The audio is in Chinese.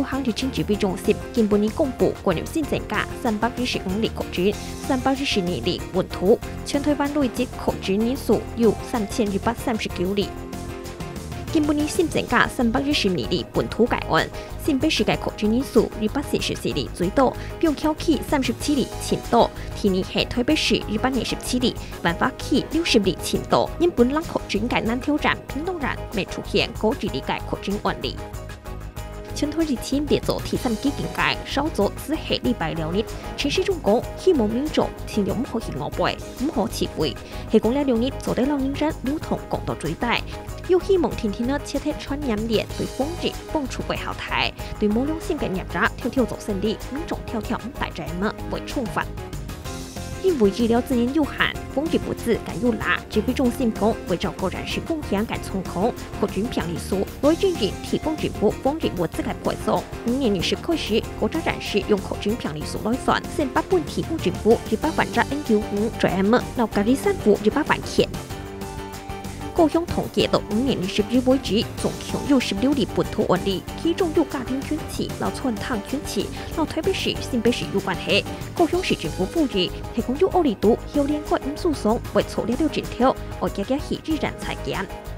流行疫情指挥中心今本年公布过年新增加315例確診，312例本土，全台灣累計確診人數有3239例。今本年新增加312例本土個案，新北市嘅確診人數244例最多，中橋區37例前多，第二係台北市227例，萬華區60例前多。因本人確診嘅南投站、屏東站未出現高治理嘅確診案例。全台疫情列作第三級警戒，稍早只係禮拜6日。陳時中講，希望民眾盡量唔好去誤會，唔好誤會。係講了6日，做對老年人流通降到最大。又希望天天呢切貼傳染鏈對防疫幫助為後台，對冇良心嘅業者跳跳做生意，民眾跳跳唔帶債務為處罰。因為醫療資源有限，防疫物資緊要拿，指揮中心講為照顧人士風險緊從控，確診病例數來進行提供政府防疫物資嘅配送。5年20開始，國家人士用確診病例數來算，先把本提供政府200萬隻 N95 債務，留隔離散布200萬件。高雄統計到5年20日為止，總共有16例本土案例，其中有家庭捐贈、老村堂捐贈、老台北市、新北市有關係。高雄市政府呼籲，提供有惡力度、有連貫因素上為錯列了檢討，我家家係自然裁減。